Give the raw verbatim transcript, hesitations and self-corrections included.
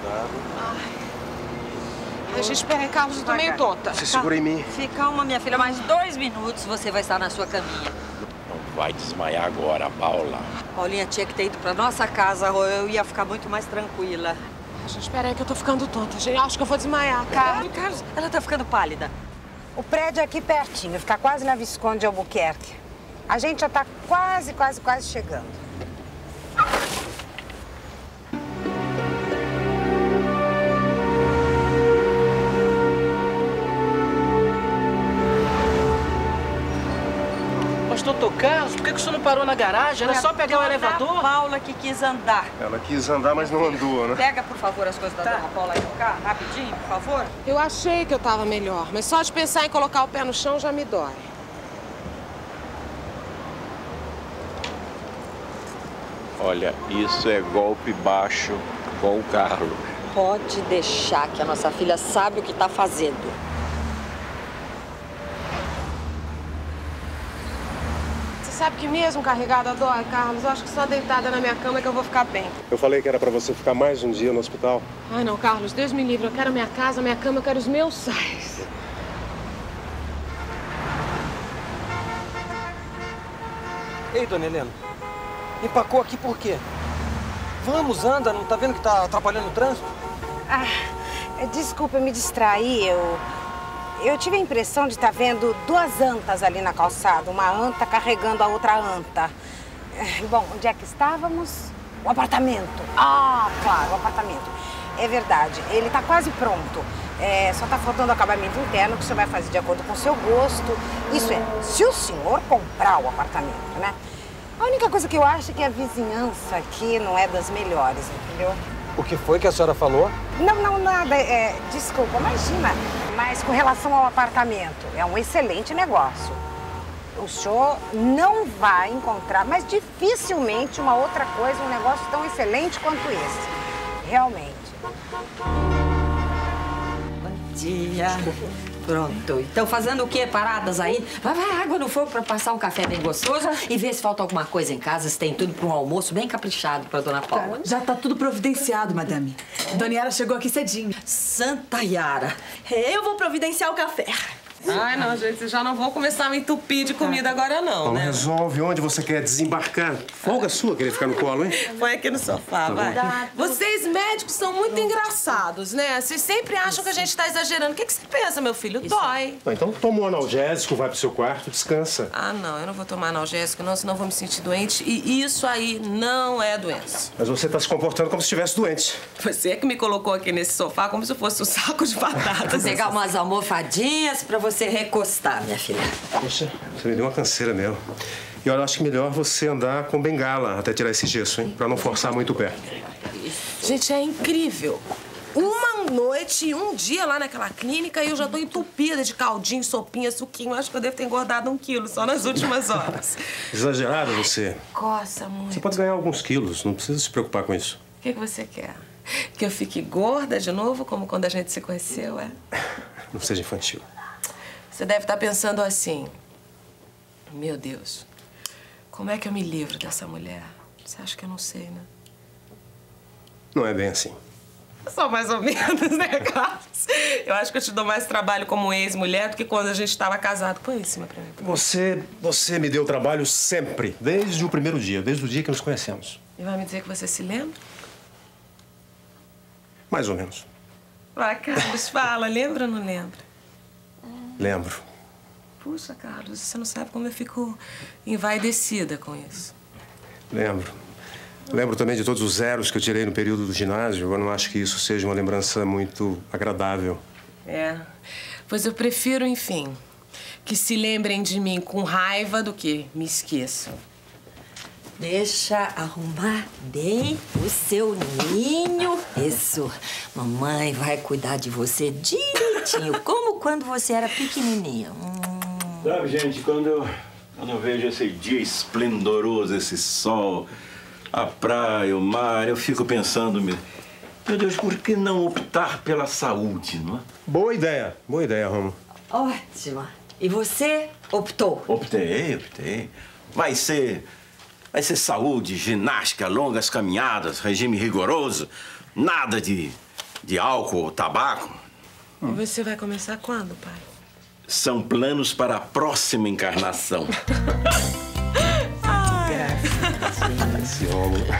cuidado. Ai. A gente, peraí, Carlos, eu tô meio tonta. Você segura em mim. Fica calma, minha filha. Mais dois minutos você vai estar na sua caminha. Não vai desmaiar agora, Paula. Paulinha tinha que ter ido pra nossa casa, eu ia ficar muito mais tranquila. Gente, peraí que eu tô ficando tonta. Gente, acho que eu vou desmaiar, Carlos. Carlos, ela tá ficando pálida. O prédio é aqui pertinho, fica quase na Visconde Albuquerque. A gente já tá quase, quase, quase chegando. Mas, doutor Carlos, por que o senhor não parou na garagem? Era só pegar o elevador? A Paula que quis andar. Ela quis andar, mas não andou, né? Pega, por favor, as coisas da dona Paula aí no carro, rapidinho, por favor. Eu achei que eu tava melhor, mas só de pensar em colocar o pé no chão já me dói. Olha, isso é golpe baixo com o Carlos. Pode deixar que a nossa filha sabe o que tá fazendo. Você sabe que mesmo carregada dói, Carlos? Eu acho que só deitada na minha cama é que eu vou ficar bem. Eu falei que era pra você ficar mais um dia no hospital. Ai, não, Carlos, Deus me livre. Eu quero a minha casa, a minha cama, eu quero os meus sais. Ei, dona Helena, empacou aqui por quê? Vamos, anda, não tá vendo que tá atrapalhando o trânsito? Ah, desculpa, eu me distraí. Eu, eu tive a impressão de estar vendo duas antas ali na calçada. Uma anta carregando a outra anta. Bom, onde é que estávamos? O apartamento. Ah, claro, o apartamento. É verdade, ele tá quase pronto. É, só tá faltando o acabamento interno que o senhor vai fazer de acordo com o seu gosto. Isso é, se o senhor comprar o apartamento, né? A única coisa que eu acho é que a vizinhança aqui não é das melhores, entendeu? O que foi que a senhora falou? Não, não, nada. É, desculpa, imagina. Mas com relação ao apartamento, é um excelente negócio. O senhor não vai encontrar, mas dificilmente, uma outra coisa, um negócio tão excelente quanto esse. Realmente. Bom dia. Pronto. Então, fazendo o quê? Paradas aí? Vai, vai, água no fogo pra passar um café bem gostoso e ver se falta alguma coisa em casa, se tem tudo pra um almoço bem caprichado pra dona Paula. Já tá tudo providenciado, madame. Dona Yara chegou aqui cedinho. Santa Yara. Eu vou providenciar o café. Ai, não, gente, vocês já não vão começar a me entupir de comida agora, não, Não né? resolve onde você quer desembarcar. Folga sua querer ficar no colo, hein? Põe aqui no sofá, vai. Vocês médicos são muito engraçados, né? Vocês sempre acham que a gente tá exagerando. O que, que você pensa, meu filho? Dói. Então toma um analgésico, vai pro seu quarto, descansa. Ah, não, eu não vou tomar analgésico, não, senão eu vou me sentir doente. E isso aí não é doença. Mas você tá se comportando como se estivesse doente. Você é que me colocou aqui nesse sofá como se fosse um saco de batatas. Vou pegar umas almofadinhas pra você recostar, minha filha. Poxa, você me deu uma canseira mesmo. E olha, eu acho que melhor você andar com bengala até tirar esse gesso, hein? Pra não forçar muito o pé. Gente, é incrível. Uma noite e um dia lá naquela clínica e eu já tô entupida de caldinho, sopinha, suquinho. Acho que eu devo ter engordado um quilo só nas últimas horas. Exagerado você. Coça muito. Você pode ganhar alguns quilos, não precisa se preocupar com isso. O que, que você quer? Que eu fique gorda de novo, como quando a gente se conheceu, é? Não seja infantil. Você deve estar pensando assim... Meu Deus, como é que eu me livro dessa mulher? Você acha que eu não sei, né? Não é bem assim. Só mais ou menos, né, Carlos? Eu acho que eu te dou mais trabalho como ex-mulher do que quando a gente estava casado. Põe em cima pra mim. Você, você me deu trabalho sempre, desde o primeiro dia, desde o dia que nos conhecemos. E vai me dizer que você se lembra? Mais ou menos. Vai, Carlos, fala. Lembra ou não lembra? Lembro. Puxa, Carlos, você não sabe como eu fico envaidecida com isso. Lembro. Lembro também de todos os zeros que eu tirei no período do ginásio. Eu não acho que isso seja uma lembrança muito agradável. É. Pois eu prefiro, enfim, que se lembrem de mim com raiva do que me esqueçam. Deixa arrumar bem o seu ninho. Isso. Mamãe vai cuidar de você direitinho, como quando você era pequenininha. Hum. Sabe, gente, quando eu, quando eu vejo esse dia esplendoroso, esse sol, a praia, o mar, eu fico pensando, meu Deus, por que não optar pela saúde, não é? Boa ideia. Boa ideia, Romo. Ótima. E você optou? Optei, optei. Vai ser... Vai ser saúde, ginástica, longas caminhadas, regime rigoroso. Nada de de álcool, tabaco. E você vai começar quando, pai? São planos para a próxima encarnação. Esse homem.